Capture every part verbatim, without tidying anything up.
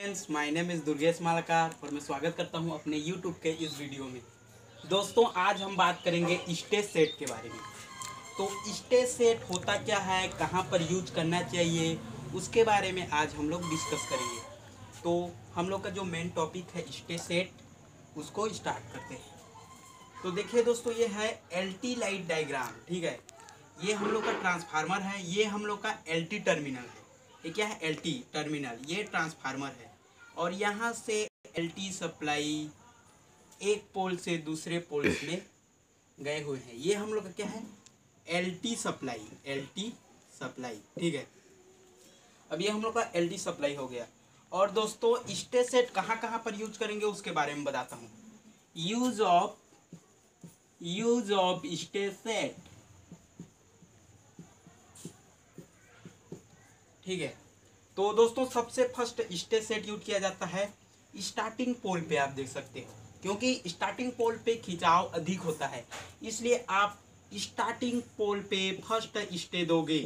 Friends, my name is Durgesh Malakar और मैं स्वागत करता हूं अपने यूट्यूब के इस वीडियो में। दोस्तों, आज हम बात करेंगे स्टेज सेट के बारे में। तो स्टेज सेट होता क्या है, कहां पर यूज करना चाहिए, उसके बारे में आज हम लोग डिस्कस करेंगे। तो हम लोग का जो मेन टॉपिक है स्टेज सेट, उसको स्टार्ट करते हैं। तो देखिए दोस्तों, ये है एल टी लाइट डायग्राम। ठीक है, ये हम लोग का ट्रांसफार्मर है, ये हम लोग का एल टी टर्मिनल है। ये क्या है? एल टी टर्मिनल, ये ट्रांसफार्मर है। और यहाँ से एल टी सप्लाई एक पोल से दूसरे पोल्स में गए हुए हैं। ये हम लोग का क्या है? L T supply, L T supply. ठीक है, अब ये हम लोग का एल टी सप्लाई हो गया। और दोस्तों, स्टेज सेट कहाँ कहाँ पर यूज करेंगे उसके बारे में बताता हूँ। Use of use of stage set. ठीक है, तो दोस्तों सबसे फर्स्ट स्टेज सेट यूज किया जाता है स्टार्टिंग पोल पे। आप देख सकते हो, क्योंकि स्टार्टिंग पोल पे खिंचाव अधिक होता है, इसलिए आप स्टार्टिंग पोल पे फर्स्ट स्टेज दोगे।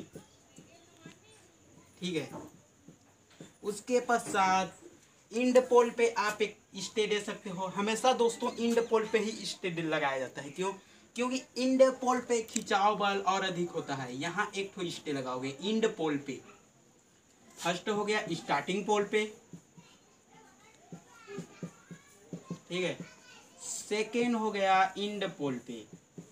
ठीक है, उसके पश्चात इंड पोल पे आप एक स्टे दे सकते हो। हमेशा दोस्तों इंड पोल पे ही स्टे लगाया जाता है। क्यों? क्योंकि इंड पोल पे खिंचाव बल और अधिक होता है। यहाँ एक ठो स्टे लगाओगे इंड पोल पे। फर्स्ट हो गया स्टार्टिंग पोल पे। ठीक है, सेकेंड हो गया इंड पोल पे,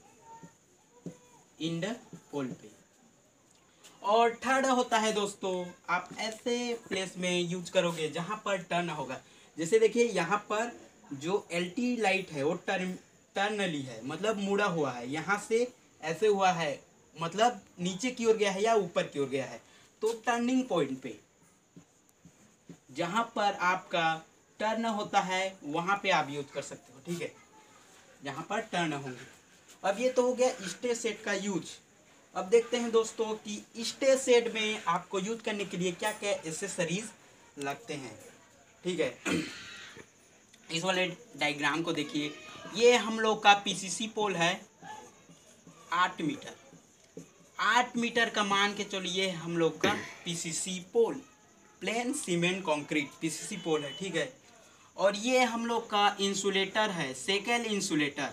इंड पोल पे। और थर्ड होता है दोस्तों, आप ऐसे प्लेस में यूज करोगे जहां पर टर्न होगा। जैसे देखिए, यहाँ पर जो एल टी लाइट है वो टर्न टर्नली है, मतलब मुड़ा हुआ है। यहाँ से ऐसे हुआ है, मतलब नीचे की ओर गया है या ऊपर की ओर गया है। तो टर्निंग पॉइंट पे जहां पर आपका टर्न होता है वहां पे आप यूज कर सकते हो। ठीक है, जहां पर टर्न होंगे। अब ये तो हो गया स्टेज सेट का यूज। अब देखते हैं दोस्तों कि स्टेज सेट में आपको यूज करने के लिए क्या क्या एसेसरीज लगते हैं। ठीक है, इस वाले डायग्राम को देखिए। ये हम लोग का पीसीसी पोल है आठ मीटर। आठ मीटर का मान के चलिए हम लोग का PCC pole, plain cement concrete PCC pole है। ठीक है, और ये हम लोग का इंसुलेटर है, सेकेल इंसुलेटर,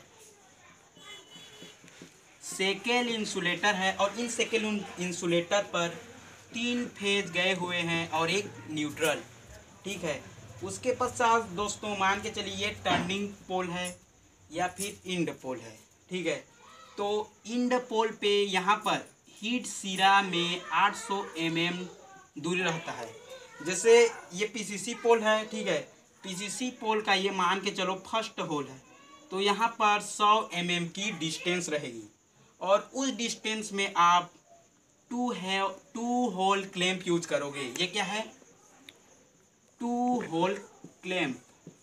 सेकेल इंसुलेटर है। और इन सेकेल इंसुलेटर पर तीन फेज गए हुए हैं और एक न्यूट्रल। ठीक है, उसके पश्चात दोस्तों मान के चलिए ये टर्निंग पोल है या फिर इंड पोल है। ठीक है, तो इंड पोल पे यहाँ पर हीट सिरा में आठ सौ एम एम दूरी रहता है। जैसे ये पीसीसी पोल है। ठीक है, पीसीसी पोल का ये मान के चलो फर्स्ट होल है, तो यहाँ पर सौ एम एम की डिस्टेंस रहेगी। और उस डिस्टेंस में आप टू है टू होल क्लैंप यूज करोगे। ये क्या है? Two hole clamp.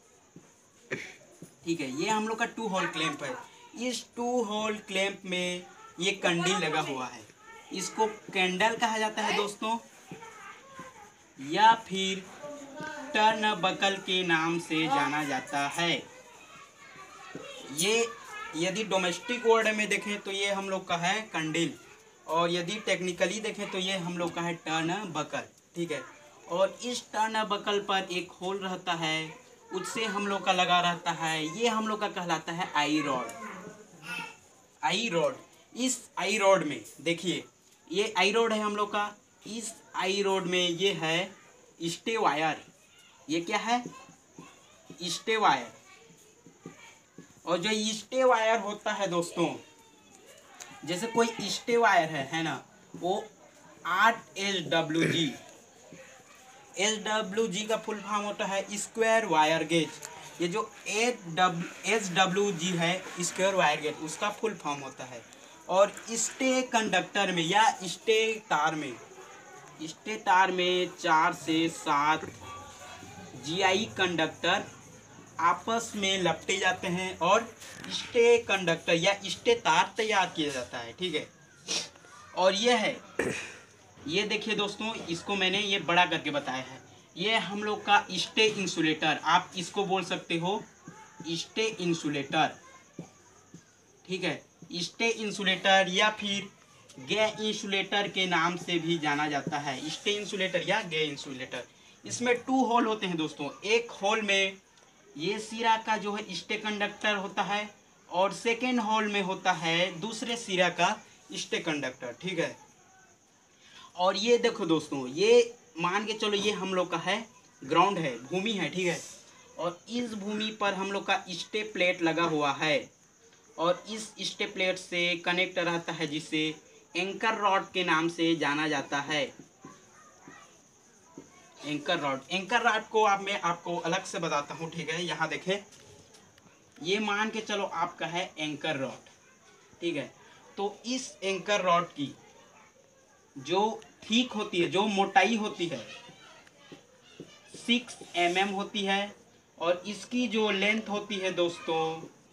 ठीक है, ये हम लोग का टू होल क्लैंप है। इस टू होल क्लैंप में ये कंडील लगा हुआ है। इसको कैंडल कहा जाता है दोस्तों, या फिर टर्न बकल के नाम से जाना जाता है। ये यदि डोमेस्टिक वर्ड में देखें तो ये हम लोग का है कंडील, और यदि टेक्निकली देखें तो ये हम लोग का है टर्न बकल। ठीक है, और इस टर्न बकल पर एक होल रहता है, उससे हम लोग का लगा रहता है। ये हम लोग का कहलाता है आई रॉड। आई रॉड, इस आई रॉड में देखिए, ये आई रॉड है हम लोग का। इस आई रॉड में ये है स्टे वायर। ये क्या है? Stay wire. और जो स्टे वायर होता है दोस्तों, जैसे कोई स्टे वायर है है ना, वो आठ S W G. S W G का फुल फॉर्म होता है स्क्वायर वायर गेज। ये जो एस डब्ल्यू जी है, स्क्वायर वायर गेज, उसका फुल फॉर्म होता है। और स्टे कंडक्टर में या स्टे तार में स्टे तार में चार से सात जीआई कंडक्टर आपस में लपटे जाते हैं और स्टे कंडक्टर या स्टे तार तैयार किया जाता है। ठीक है, और ये है, ये देखिए दोस्तों, इसको मैंने ये बड़ा करके बताया है। ये हम लोग का स्टे इंसुलेटर, आप इसको बोल सकते हो स्टे इंसुलेटर। ठीक है, स्टे इंसुलेटर या फिर गे इंसुलेटर के नाम से भी जाना जाता है। स्टे इंसुलेटर या गे इंसुलेटर, इसमें टू होल होते हैं दोस्तों। एक होल में ये सिरा का जो है स्टे कंडक्टर होता है और सेकेंड होल में होता है दूसरे सिरा का स्टे कंडक्टर, ठीक है। और ये देखो दोस्तों, ये मान के चलो ये हम लोग का है ग्राउंड है, भूमि है, ठीक है। और इस भूमि पर हम लोग का स्टे प्लेट लगा हुआ है और इस स्टे प्लेट से कनेक्ट रहता है जिसे एंकर रॉड के नाम से जाना जाता है। एंकर रॉड, एंकर रॉड को आप मैं आपको अलग से बताता हूँ, ठीक है। यहाँ देखें, ये मान के चलो आपका है एंकर रॉड, ठीक है। तो इस एंकर रॉड की जो ठीक होती है, जो मोटाई होती है सिक्स एम एम होती है और इसकी जो लेंथ होती है दोस्तों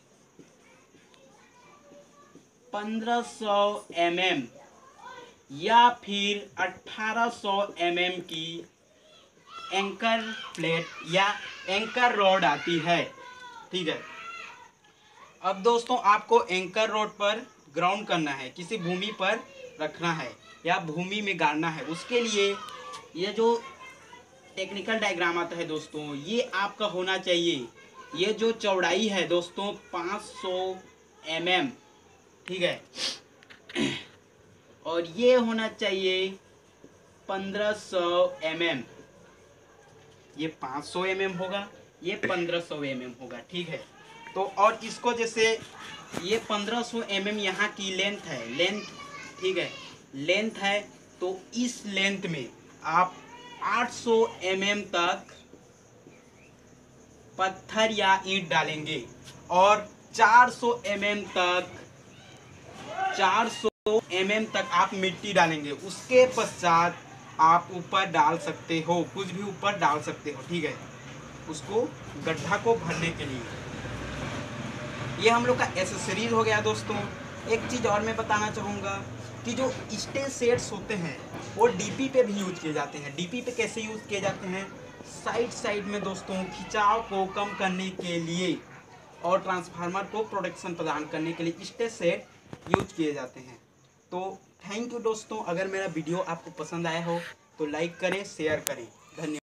पंद्रह सौ एम एम या फिर अठारह सौ एम एम की एंकर प्लेट या एंकर रॉड आती है, ठीक है। अब दोस्तों आपको एंकर रॉड पर ग्राउंड करना है, किसी भूमि पर रखना है या भूमि में गाड़ना है। उसके लिए ये जो टेक्निकल डायग्राम आता है दोस्तों, ये आपका होना चाहिए। ये जो चौड़ाई है दोस्तों पाँच सौ एम एम, ठीक है। और ये होना चाहिए पंद्रह सौ एम एम। ये पाँच सौ एम एम होगा, ये पंद्रह सौ एम एम होगा, ठीक है। तो और इसको जैसे ये पंद्रह सौ एम एम यहाँ की लेंथ है, लेंथ, ठीक है, लेंथ है। तो इस लेंथ में आप आठ सौ एम एम तक पत्थर या ईंट डालेंगे और चार सौ एम एम तक चार सौ एम एम तक आप मिट्टी डालेंगे। उसके पश्चात आप ऊपर डाल सकते हो, कुछ भी ऊपर डाल सकते हो, ठीक है, उसको गड्ढा को भरने के लिए। ये हम लोग का एसेसरीज हो गया दोस्तों। एक चीज़ और मैं बताना चाहूँगा कि जो स्टे सेट्स होते हैं वो डीपी पे भी यूज किए जाते हैं। डीपी पे कैसे यूज किए जाते हैं? साइड साइड में दोस्तों खिंचाव को कम करने के लिए और ट्रांसफार्मर को प्रोटेक्शन प्रदान करने के लिए स्टे सेट यूज किए जाते हैं। तो थैंक यू दोस्तों। अगर मेरा वीडियो आपको पसंद आया हो तो लाइक करें, शेयर करें। धन्यवाद।